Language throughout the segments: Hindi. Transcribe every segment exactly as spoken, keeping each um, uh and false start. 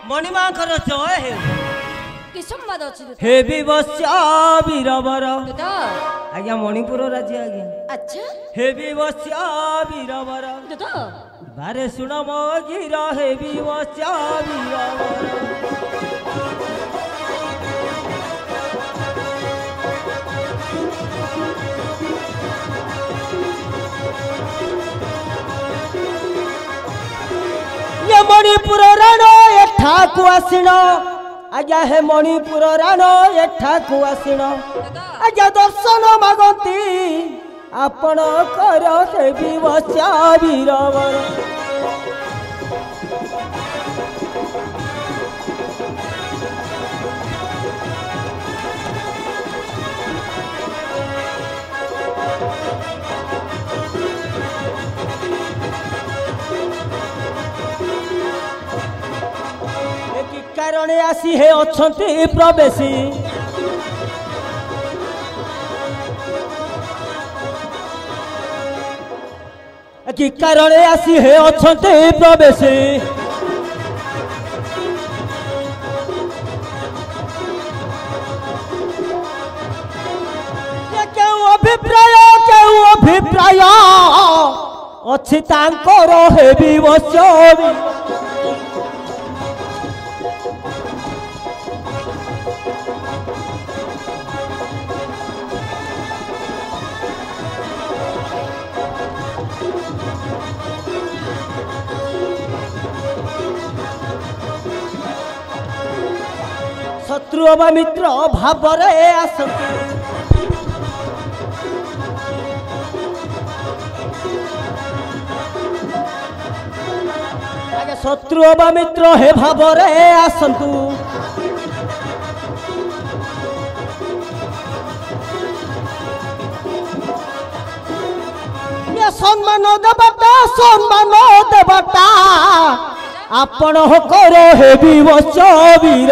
मणिमा कर जय हे कि संवाद अछि हे विवस्या वीरवर दादा आज्ञा मणिपुर राज्य आज्ञा अच्छा हे विवस्या वीरवर दादा बारे सुन मो गिरा हे विवस्या वीरवर मणिपुर राण एठा को आसिण आज्ञा हे मणिपुर राण एठा को आसिण आज्ञा दर्शन मागती आपण कर हे विवस्या वीरवर कारण आसी हे अछंती प्रवेशी कि कारण आसी हे अछंती प्रवेशी केउ अभिप्राय केउ अभिप्राय अछि तांकर हे विवस्या शत्रु व मित्र भावरे आसंती आगे शत्रु व मित्र हे भावरे आसंतु ये सम्मान देवता सम्मान देवता आपण हो करो हे विवस्या वीर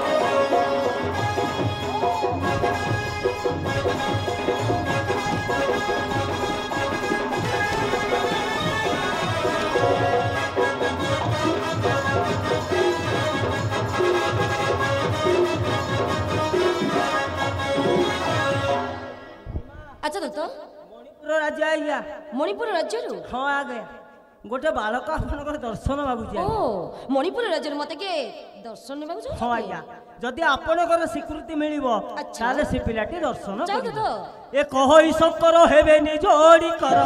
अच्छा दादा मणिपुर राज्य आज्ञा मणिपुर राज्य हाँ आ गया गोटे बालक आपन दर्शन मागुची ओ मणिपुर राज्य मते के दर्शन नेबाक छ हाँ आज्ञा जदि आपनकर स्वीकृति मिलिबो ताले से पिलाटी दर्शन करिबो ए कहई शंकर हेबे नि जोड़ी कर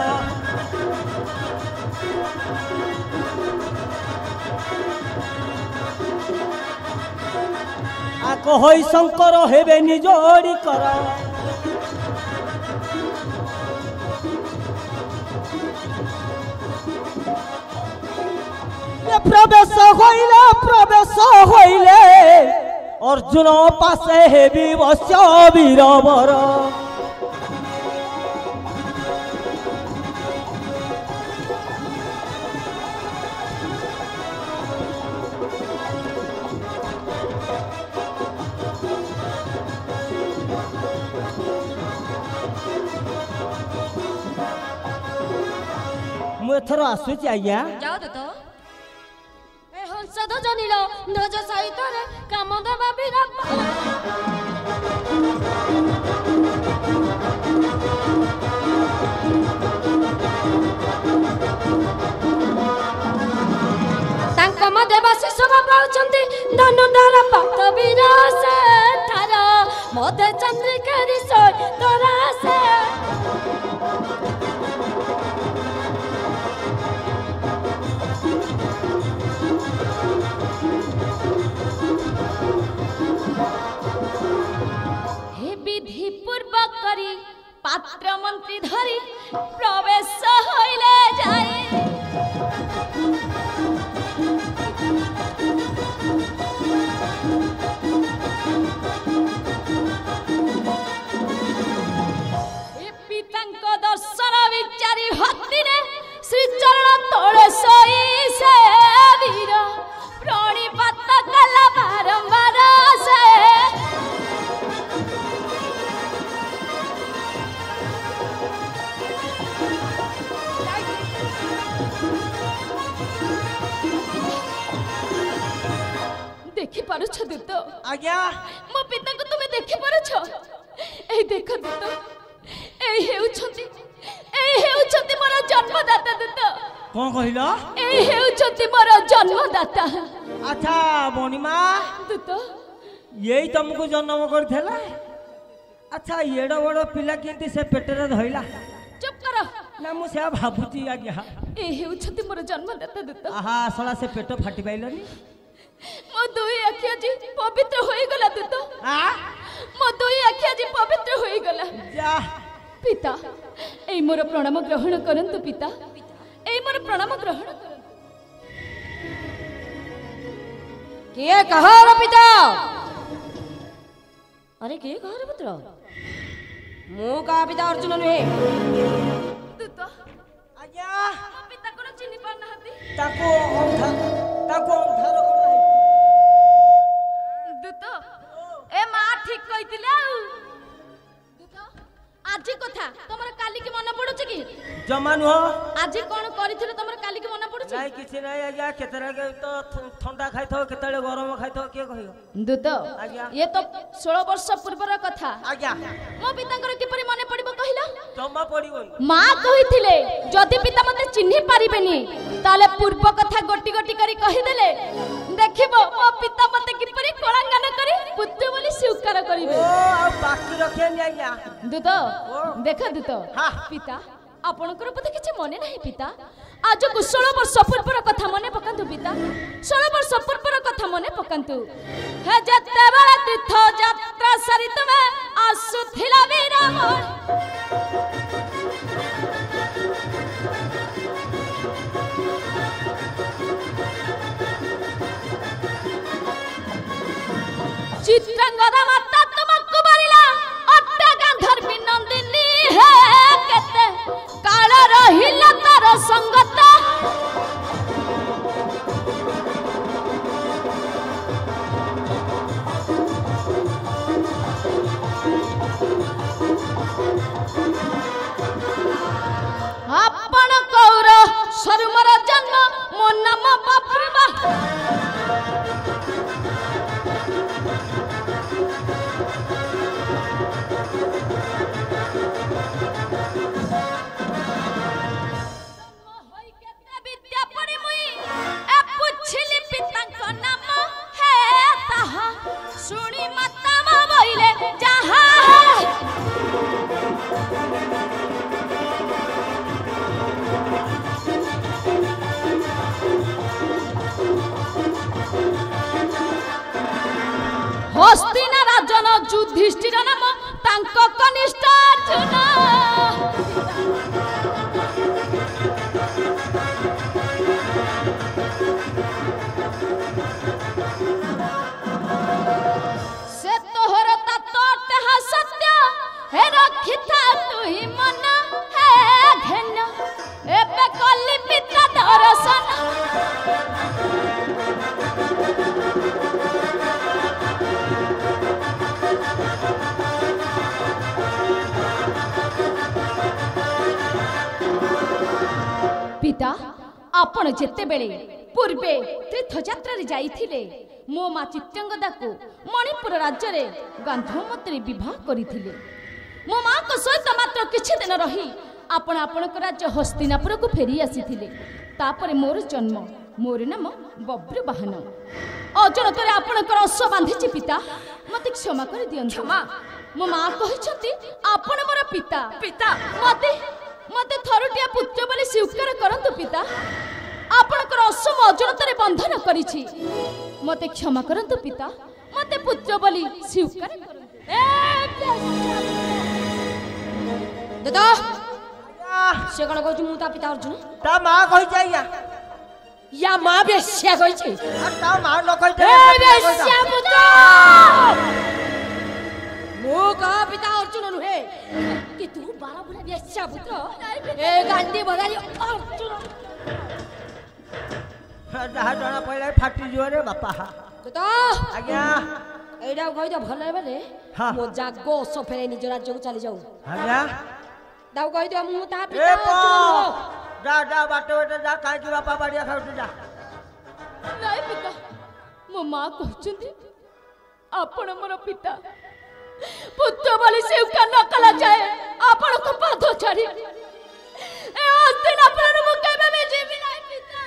आ कहई शंकर हेबे नि जोड़ी कर प्रवेश होइले प्रवेश होइले अर्जुन पासे हे विवस्या वीरवर मु एथर आसुची आज्ञा जाओ दादा हंस ध्वज नील ध्वज सहित काम देवा वीर देवा शिशु पाउछंती धनुधार पत वीर से थार मते चंद्रिका रिसोय तोरा से करी पात्र मंत्री धरी प्रवेश होइले जाए देखि पारुछ दूत आज्ञा मो पिता को तुमे देखि पारुछ ए देख दूत ए हेउछंती ए हेउछंती मोर जन्मदाता दूत कौन कहिलो ए हेउछंती मोर जन्मदाता अच्छा बणिमा दूत यही तुमको जन्म करथेला अच्छा एड़ बड़ पिला केंती से पेटरे धइला चुप करो ना मु से भाबुची आज्ञा ए हेउछंती मोर जन्मदाता दूत आहा सला से पेट फाटी पाइलनी मो दुई आखिया जी पवित्र होई गला दूत आ मो दुई आखिया जी पवित्र होई गला जा पिता ए मोर प्रणाम ग्रहण करंतु पिता ए मोर प्रणाम ग्रहण करंतु के कहार पिता अरे के कहार पुत्र मु का पिता अर्जुन नुहे दूत आज्ञा मो पिता को चिन्हि पार नहती ताको अंधा ताको अंधार करा दूत ए मां ठीक कहितिले दूत आजी कथा तमर काली के मन पडुछ की जमा नुह आजी कोन करिथिलो तमर काली के मन पडुछ नहीं किसी नहीं आज्ञा केतरा के तो ठंडा खाइथो केतले गरम खाइथो के कहियो दूत आज्ञा ये तो सोलह वर्ष पूर्वर कथा आज्ञा मो पितांकर किपरि मन पडिबो कहिला जमा पड़िबो मां कहिथिले जदि पिता मते चिन्हि पारिबेनी ताले पूर्व कथा गोटी गोटी करी कहि देले देखिबो मो पिता मते किपरि कोळांगन करी पुत्र बोली स्वीकार करिवे ओ आ बाकी रखे नि आज्ञा दूत देख दूत हाँ। पिता आपणकर बोधे किछि मने नाही पिता आज को सोलह वर्ष पूर्वर कथा मने पकांतु पिता सोलह वर्ष पूर्वर कथा मने पकांतु हे जत्ते बेला तीर्थ यात्रा सरी तुमे आसुथिला वीरामण चित्रंगदा माता तुमको बलिला अट्टा गांधर्वी नंदिनी है केते काल रहिला तार संगत आपण कौर शर्मर जन्म मो नाम बाबा सुनी माता मोबाइले जहा हस्तिना राजन युधिष्ठिर नाम तांको कनिष्ठ अर्जुन से तोहर तत्व सत्य हे रखिथा तू ही मन है घेन एबे कली पिता दर्शन पिता आपण जेते बेले पूर्वे तीर्थयात्रा रे जाइथिले मो मा चित्रंगदा को मणिपुर राज्य रे गांधोमती विवाह करिथिले मो मां को सहित मात्र किछि दिन रही आपण आपण को राज्य हस्तिनापुर को फेरी आसीथिले तापरे मोर जन्म मोर नाम बब्र वाहन अजन करे आपण को अश्व बांधिछि पिता मते क्षमा कर दियन क्षमा मो मां कहिछथि आपण मोर पिता पिता मते मते थरुटिया पुत्र बोली स्वीकार करंतु पिता आपणकर अश्व अजनतरे बंधन करिछि मते क्षमा करंतु पिता मते पुत्र बोली स्वीकार करंतु दादा से कोन कहू मु ता पिता अर्जुन ता मां कहि जाइया या मां बेस्या कहि छी ता मां न कहि ए बेस्या पुत्र मो का पिता अर्जुन नुहे कि तू बारा बुला बेस्या पुत्र ए गांधी बदाली अर्जुन जहा जणा पहिले फाटी जो रे बापा दादा आज्ञा एडा कहि दे भले बेले हाँ। मो जागो सफेरे निज राज्य को चली जाऊ आज्ञा दाऊ कहि दे मु ता ए पिता पो अर्जुन जा जा बाटे बाटे जा काहे की बापा बाड़िया खाउत जा नहीं पिता मो माँ कहते आपण मोर पिता पुत्र बोली से न कला जाए आपण को पाद छाड़ी ए दिन आपण मु केबे भी जीवी नाही पिता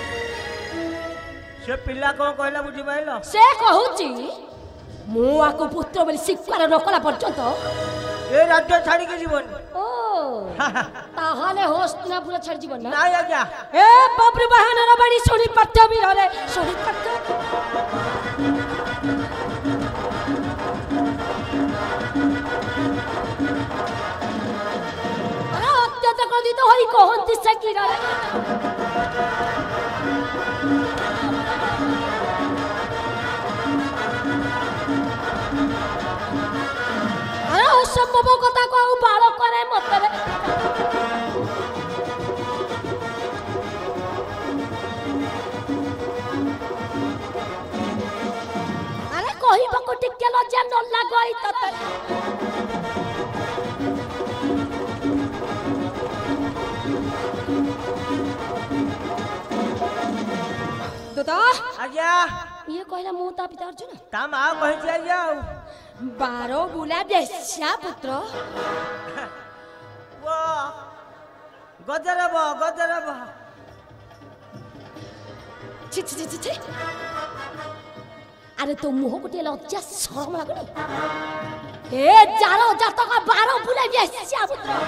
से पिल्ला को कहला बुझी पाइलो से कहूची मु आको पुत्र बोली स्वीकार न कला पर्यंत ए राज्य छाड़ी के जीवन ओ ताहाले होश ना पूरा छाड़ जीवन ना नाही आज्ञा ए बाबरी बहाना रे बड़ी सोनी पत्ते भी रे सोनी पत्ते अरे अत्याचार कर दी तो हई कहंती से की रे अरे असंभव कथा को आउ बाळ करे मत रे अरे कहि बको टिके लज्जा न लागई तते दोता आज्ञा ये कहला मु ता पिता अर्जुन ता मां कहि छी आज्ञा बारो बुला बेस्या पुत्र वो गजरब गजरब छि छि छि छि अरे तो मुह गोटे लज्जा शरम लागनी ए जारो जातक बारो बुला बेस्या पुत्र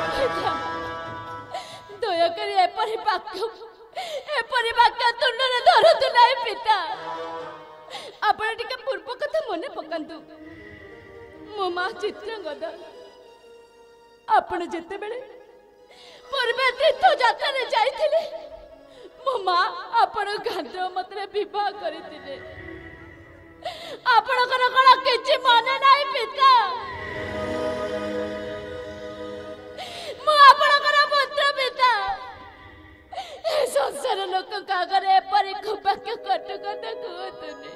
दया करी एपरि वाक्य एपरि वाक्य तुंडरे धरतु नाही पिता आपण टिके पूर्व कथा मने पकांतु मो माँ चित्रंगदा आपण जेते बेले पूर्वे तीर्थ यात्रा जाइथिले मो माँ आपण गांधर मतरे विवाह करिथिले आपण कर कला किछि मने नाही पिता मो आपण कर पुत्र पिता ए संसार लोक कागरे परि खुबाक्य कट कट कहतने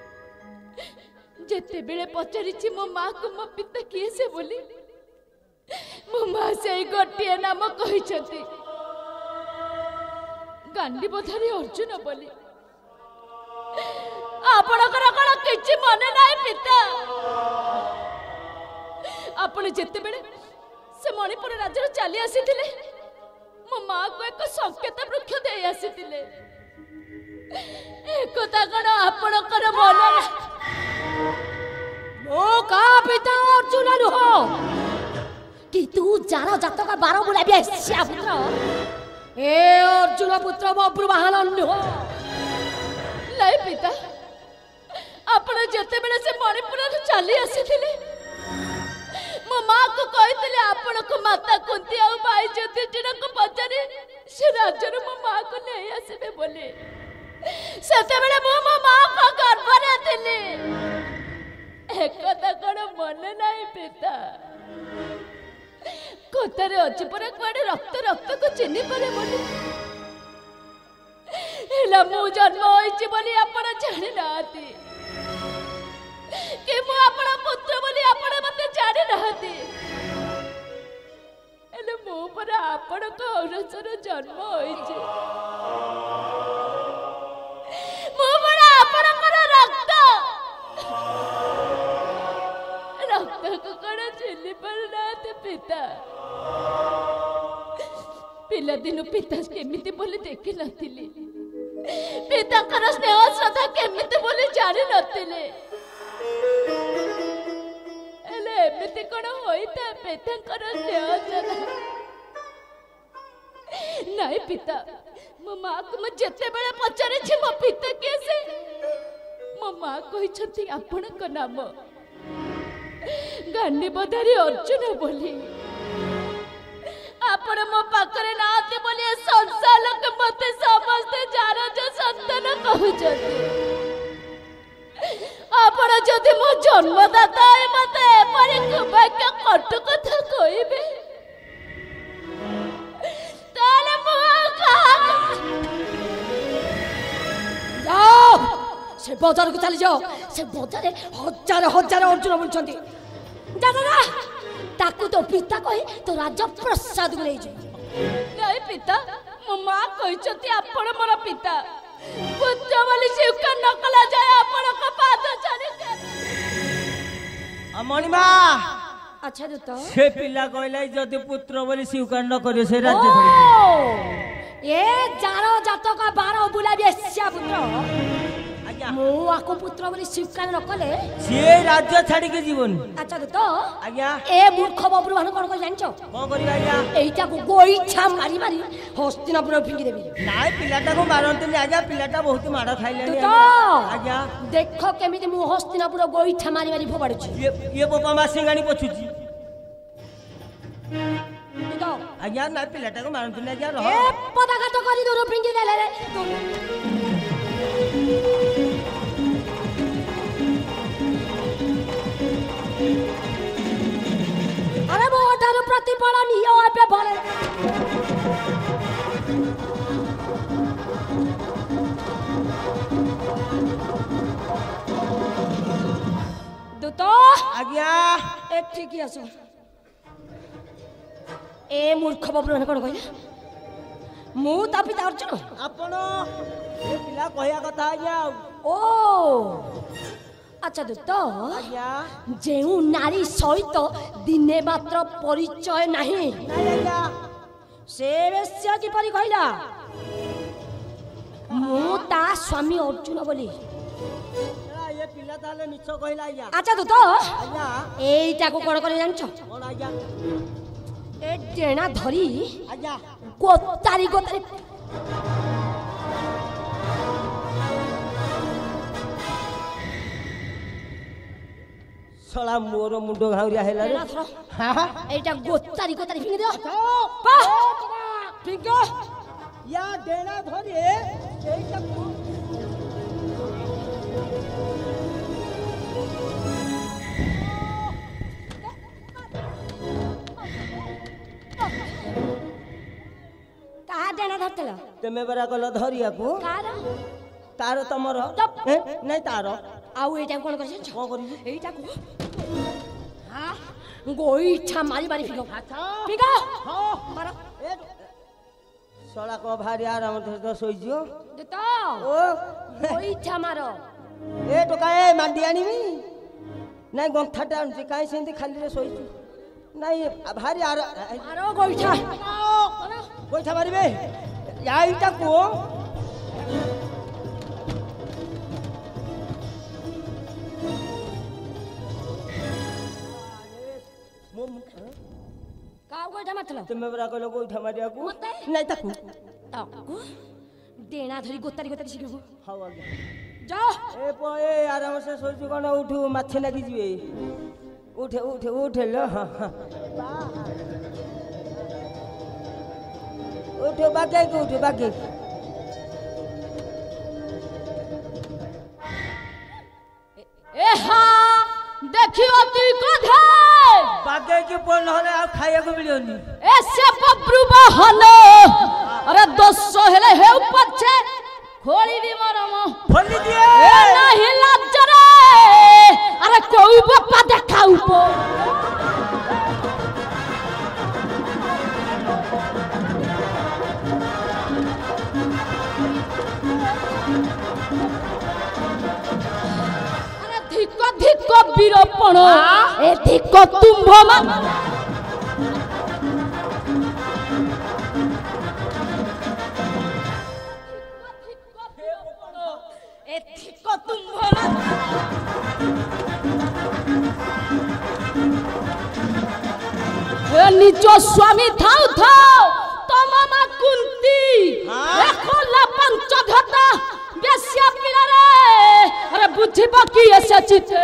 जेते बेले पचारिछि मो माँ को मो पिता किए से बोली मो माँ से गोटे नाम कहिछथि गांडी बधारी अर्जुन बोली आपण कर कला किछि मने नाही पिता आपण जेते बेले से मणिपुर राज्य चली आसीथिले मो माँ को एक संकेत वृक्ष दे आसीथिले एक कथा कण आपण कर मन ओ का पिता अर्जुन नुह कि तू जारो जातक बारो बुला बेस्या पुत्र ए अर्जुन पुत्र बब्रु बहाना नुह लाई पिता आपण जेते बेले से मणिपुर चली आसीथिले मो माँ को कहते आपण को माता कुंती आ भाई युधिष्ठिर को पचारे से राज्य मो माँ को नहीं आसबे बोले सेते बेले मो मो माँ को गर्भ रे थिले एक कथा कण मन नहीं पिता कथारे अछि पर कोडे रक्त रक्त को चिन्हि पारे बोले एला मु जन्म होइछि बोली आपण जानि नाती कि मु आपण पुत्र बोली आपण मते जानि नाती एले मो पर आपण को औरसर जन्म होइछि मो पर आपण कर रक्त रक्त को कण चिन्हि पारनाते पिता पिला दिन पिता केमिति बोली देखि नथिली पिता कर स्नेह श्रद्धा केमिति बोली जानि नथिले एले एमिति कोन होइता पिता कर स्नेह श्रद्धा नाही पिता मो माँ को म जेते बेले पचारे छी मो पिता केसे मो माँ कहि छथि आपण को नाम गांडी बधारी अर्जुन बोली आपण मो पाखरे नाते बोली संसार लोक मते समस्त जारा जो संतान कहउछथि आपण जदि मो जन्मदाता है मते परे भाग्य कट कथा कहिबे ताले मो जाओ से बाजार को चली जाओ से बाजार हजार हजार अर्जुन बुलछंती जा जा जा ताकू तो पिता कहे तो राजा प्रसाद को ले जाई नहीं पिता मो माँ कहिछथि आपण मोर पिता ପୁତ୍ର ବୋଲି ସ୍ୱୀକାର ନ କଲା ଯାଏ ଆପଣଙ୍କ ପାଦ ଛାଡ଼ି ମଣିମା ଆଚ୍ଛା ଦୂତ ସେ ପିଲା କହିଲା ଯଦି ପୁତ୍ର ବୋଲି ସ୍ୱୀକାର ନ କରିବ ସେ ରାଜ୍ୟ ଏ ଯାର ଜାତକ ବାର ବୁଲାବି ଏସିଆ ପୁତ୍ର ମୁଁ ଆକୁ ପୁତ୍ର ବୋଲି ସ୍ୱୀକାର ନ କଲେ ସିଏ ରାଜ୍ୟ ଛାଡ଼ିକି ଯିବନି। ଆଚ୍ଛା ଦୂତ ଆଜ୍ଞା ଏ ମୂର୍ଖ ବବ୍ରୁ ଭାନୁ କଣ କରି ଜାଣିଛ କଣ କରିବା ଆଜ୍ଞା? ଏଇଟାକୁ ଗୋଇଠା ମାରି ମାରି ହସ୍ତିନାପୁର ଫିଙ୍ଗି ଦେବି। ନାଇଁ ପିଲାଟାକୁ ମାରନ୍ତୁନି ଆଜ୍ଞା, ପିଲାଟା ବହୁତ ମାଡ଼ ଖାଇଲାଣି ଆଜ୍ଞା। ଦେଖ କେମିତି ମୁଁ ହସ୍ତିନାପୁର ଗୋଇଠା ମାରି ମାରି ଫୋପାଡୁଛି। ଇଏ ବୋପା ମା ସିଙ୍ଗାଣି ପଛୁଛି ଆଜ୍ଞା। ନାଇଁ ପିଲାଟାକୁ ମାରନ୍ତୁନି ଆଜ୍ଞା। ଏ ପଦାଘାତ କରି ଦୂର ଫିଙ୍ଗି ଦେଲେ ରେ अरे वो ठारू प्रतिफल नियो एबे भले दूतो आज्ञा एक ठीक आसो ए मूर्ख बब्रु कोन कहले मु ता पिता अर्जुन आपण ए पिला कहया कथा आज्ञा। ओ अच्छा दूत आज्ञा जेउ नारी सहित दिने मात्र परिचय नहीं से वेश्या की परि कहला मु ता स्वामी अर्जुन बोली ये पिला ताले मिछ कहला आज्ञा। अच्छा दूत आज्ञा एइटा को कोन करे जानछो कोन आज्ञा? ए डेना धरी आज्ञा गोतारी गोतारी सला मोर मुंडो घाउरिया हेला रे। हां हां एटा गोतारी गोतारी फिंग दियो पा फिंग या डेना धरी एटा कहा डेना धरतला तेमे बरा कल धरिया को कार तार तमर नहीं तार आउ एटा कोन करछ कोन करी एटा को हां गोइठा मारी मारी फिगो फिगो हां मारो सला को भारी आराम से सोई जियो देतो ओ गोइठा मारो ए टोका ए मांडी आनी मी नहीं गंठाटा आनछि काई सेंती खाली रे सोई छु नहीं भारी आर मारो गोइठा गोइठा मारिबे याईटा को काउ गोइठा मारतला तुमे बरा कहलो गोइठा मारिया को नहीं ताकू ताकू डेना धरी गोतारी गोतारी सिगो हाउ आगे जा ए पो ए आराम से सोई छु कोन उठू माछे लागी जिवे उठे उठे उठे लो उठो बागे को उठो बागे ए हा देखियो ती कधे बागे के पन हले आ खाया को मिलियोनी ऐसे बब्रु बहलो अरे दोसो हेले हे पछे खोली दी मरम खोली दिए ए नहीं लाज रे अरे कोई बापा देखाउ पो अरे धिक धिक वीरपण ए धिक तुम्भ मान ए धिक तुम्भ मान ए निज स्वामी थाउ थाउ तम मा कुंती देखला पंच घटा बेसिया पिला रे अरे बुझिब की ऐसे चिते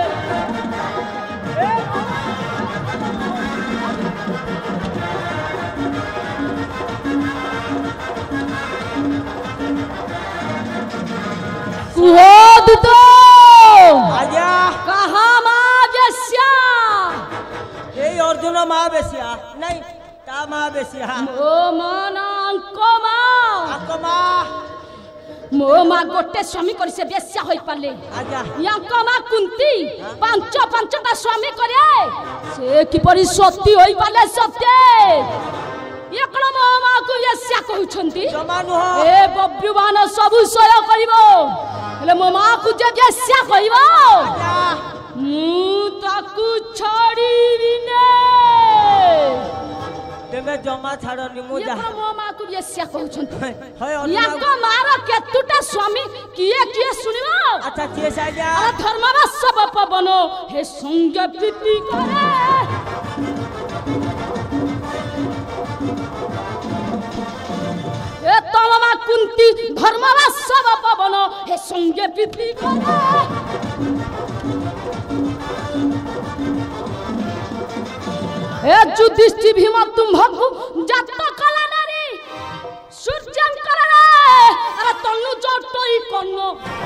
कुहोद तो आजा कहा मां बेसिया ए अर्जुन मां बेसिया नहीं ता मां बेसिया ओ मन अंक मां आकमा मो मा गोटे स्वामी करी से बेस्या होई पाले आजा याको मा कुंती पांच पांचटा स्वामी करे से की परि सती होई पाले सत्य ये कण मो मां को यस्या कहउछंती जमा नुह ए बब्रुवान सबु सय करिवो हेले मो मां को जे यस्या कहिवो मु ताकू छाड़ीबी ने तेमे जमा छाड़नी मु जा ये कण मो मां को यस्या कहउछंती हय याको मार केतुटा स्वामी किए किए सुनिबो अच्छा किए साइया अरे धर्मवा सब पवन हे संग प्रीति करे ए तमवा कुंती धर्मवा सब पवन हे संग प्रीति करे ए जुधिष्ठिर भीम तुम्भकु जात कला नारी सूर्यंकर रे अरे तन्नु जटई कन्न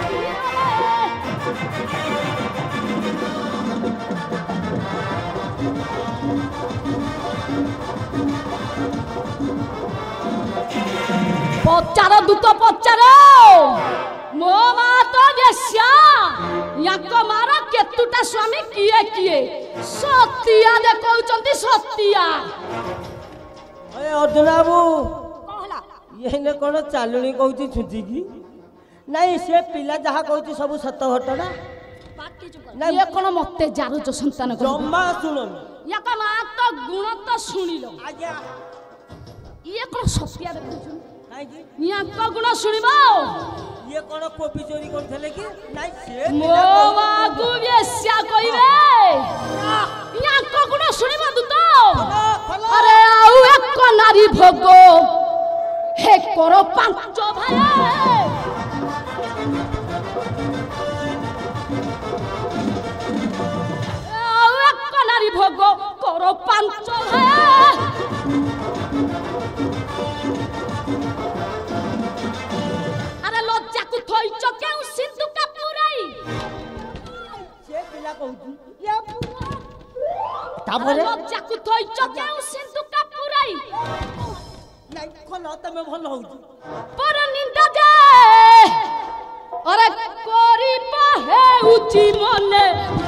पचार दूत पचार मो मा तो बेस्या याक मार केतुटा स्वामी किए किए सतिया देखौचंती सतिया अरे अर्जुन बाबू कहला ये ने कोन चालुनी कहूची छुची की नहीं से पिला जहा कहूची सब सत घटना बात के जुग नहीं ये कोन मते जारुच संतान कर जम्मा सुनन याक मा तो गुण तो सुनिलो आज्ञा ये कोन सतिया देखौचंती काई की याक गुण सुनिबो ये कोन कॉपी चोरी करथले की नहीं से मो बागु बेस्या कहिबे याक गुण सुनिबो दूत अरे आउ एक नारी भोग हे करो पांच भाई आउ एक नारी भोग करो पांच भाई अरे लज्जा को थई चके सिंधु का पुराई से पिला कहूची या अरे तापरे लज्जा को थई चके सिंधु का पुराई नहीं खोलो तमे भल होउची पर निंदा दे अरे कोरी पाहे उची मने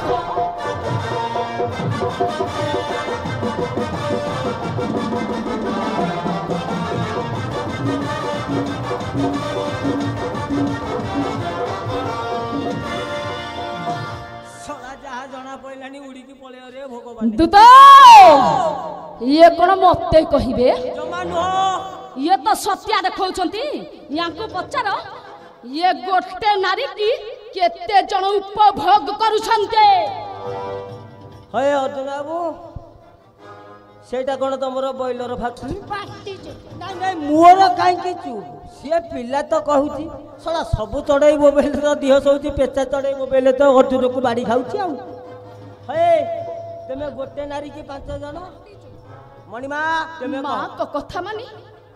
सला जहा जना पइलानी उड़ी की पळे रे भगवान दूत ये कोन मते कहिबे जमा नुह ये तो सत्या देखौछंती याको पचार ये गोटे नारी की केते जण उपभोग करूछंते हय अर्जुन बाबू सेटा कोन तमरो बॉयलर फैक्ट्री पार्टी जुग नहीं नहीं मोर काई की चुप से पिला तो कहूची सला सब चढ़ई मोबाइल तो दिह सौची पेचा चढ़ई मोबाइल तो अर्जुन को बाड़ी खाऊची आउ हे तमे गोटे नारी की पांच जण मणिमा तमे मां कह को कथा मानी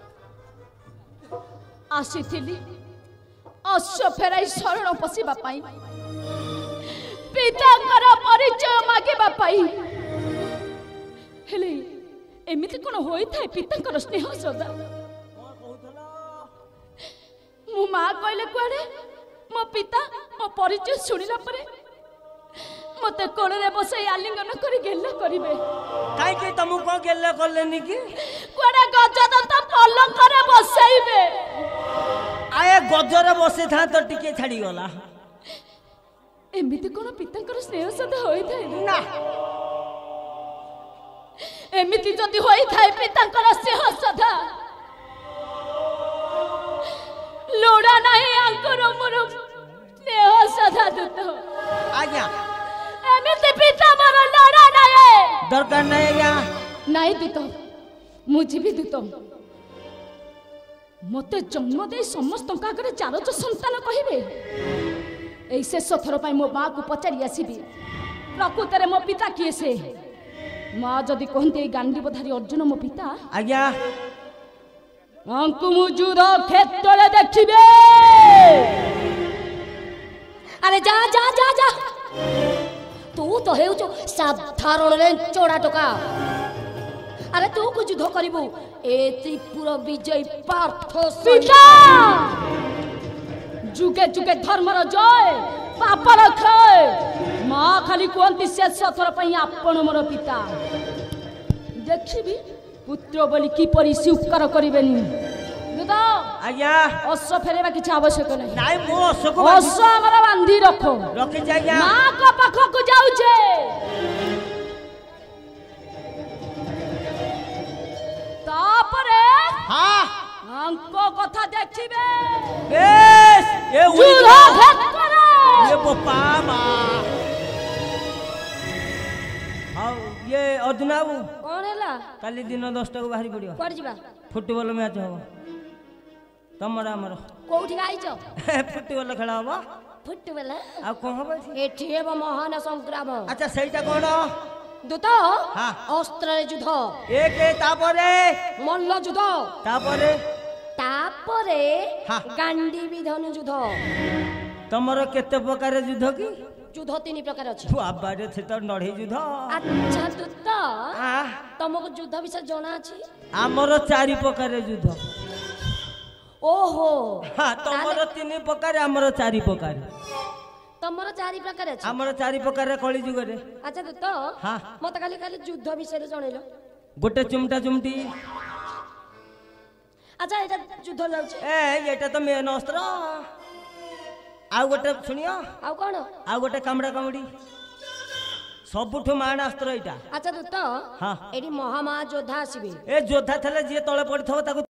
आसीथिली अश्व फेराई शरण पशिबा पाई पिताकर परिचय मागिबा पाई हेले एमिति कोन होई थाए पिताकर स्नेह श्रद्धा मो मां कहले कुआडे मो पिता मो परिचय सुनिला परे मते कोड़े बसई आलिंगन करी गेला करिवे काई के तमु को गेले करलेनी की कुआडे गजदत्त पलंग रे बसईबे आए गजरे बसे था तो टिके छाड़ी गला एमिति कोन पिताकर स्नेह श्रद्धा होई थाए ना एमिति जदि होई थाए पिताकर स्नेह श्रद्धा लोड़ा नहीं आंकर मोर स्नेह श्रद्धा दूत आज्ञा एमिति पिता मोर लोड़ा नहीं दरकार नहीं आज्ञा नहीं दूत मुझे भी दूत मते जन्म दे समस्त आगे चारोज संतान कहिबे एई शेष थर पाई मो मां को पचारि आसीबी प्रकृत रे मो पिता किए से मां जदि कहते गांडी बधारी अर्जुन मो पिता आज्ञा अंकु मुजुर क्षेत्र देखिबे अरे जा जा जा जा तू तो हेउचो साधारण रे चोड़ा टोका अरे तू को युद्ध करिबू ए त्रिपुर विजय पार्थ पिता जुगे जुगे धर्मर जय पापर क्षय मां खाली कहती शेष थर पई आपण मोर पिता देखिबी ପୁତ୍ର ବୋଲି କିପରି ସ୍ୱୀକାର କରିବେନି ଦୂତ ଆଜ୍ଞା ଅଶ୍ଵ ଫେରେଇବା କିଛି ଆବଶ୍ୟକ ନାହିଁ ନାଇଁ ମୁଁ ଅଶୋକ ଅଶ୍ଵ ଆମର ବାନ୍ଧି ରଖ ରଖିଛି ଆଜ୍ଞା ମାଙ୍କ ପାଖକୁ ଯାଉଛେ ତାପରେ ହଁ ଆଙ୍କ କଥା ଦେଖିବେ ବେଶ ଏ ଯୁଦ୍ଧ କ୍ଷେତ୍ରରେ ये बोपा मा ଆଉ ଇଏ ଅର୍ଜୁନ ବାବୁ କଣ ହେଲା କାଲି ଦିନ ଦଶଟାକୁ ବାହାରି ପଡ଼ିବ କୁଆଡେ ଯିବା ଫୁଟବଲ ମ୍ୟାଚ୍ ହବ ତମର ଆମର କୋଉଠି ଆଇଛ ଫୁଟବଲ ଖେଳ ହବ ଫୁଟବଲ ଆଉ କଣ ହବ ଏଠି? ଏଠି ହେବ ମହାନ ସଂଗ୍ରାମ ଆଚ୍ଛା ସେଇଟା କଣ ଦୂତ ହଁ। ଅସ୍ତ୍ରରେ ଯୁଦ୍ଧ ଏକ ତାପରେ ମଲ୍ଲ ଯୁଦ୍ଧ ତାପରେ ତାପରେ ହଁ। ଗାଣ୍ଡି ବିଧନୁ ଯୁଦ୍ଧ ତମର କେତେ ପ୍ରକାର ଯୁଦ୍ଧ କି ଯୁଦ୍ଧ ତିନି ପ୍ରକାର ଅଛି ବାବାରେ ସେ ତ ନଢେଇ ଯୁଦ୍ଧ ଆଚ୍ଛା ଦୂତ ଆ, ତମକୁ ଯୁଦ୍ଧ ବିଷୟ ଜଣା ଅଛି ଆମର ଚାରି ପ୍ରକାର ଯୁଦ୍ଧ ଓହୋ ହଁ ତମର ତିନି ପ୍ରକାର ଆମର ଚାରି ପ୍ରକାର ତମର ଚାରି ପ୍ରକାର ଅଛି ଆମର ଚାରି ପ୍ରକାର କଳି ଯୁଗରେ ଆଚ୍ଛା ଦୂତ ହଁ। ମତେ ଖାଲି ଖାଲି ଯୁଦ୍ଧ ବିଷୟରେ ଜଣେଇଲ ଗୋଟେ ଚୁମଟା ଚୁମଟି ଆଚ୍ଛା ଏଇଟା ଯୁଦ୍ଧ ଯାଉଛି ଏ ଏଇଟା ତ ମେନ୍ ଅସ୍ତ୍ର ଆଉ ଗୋଟେ ଶୁଣିଅ ଆଉ କଣ ଆଉ ଗୋଟେ କାମୁଡା କାମୁଡି ସବୁଠୁ ମାନ ଅସ୍ତ୍ର ଏଇଟା ଆଚ୍ଛା ଦୂତ ହଁ। ଏଠି ମହାମା ଯୋଦ୍ଧା ଆସିବେ ଏ ଯୋଦ୍ଧା ଥିଲେ ଯିଏ ତଳେ ପଡିଥିବ ତାକୁ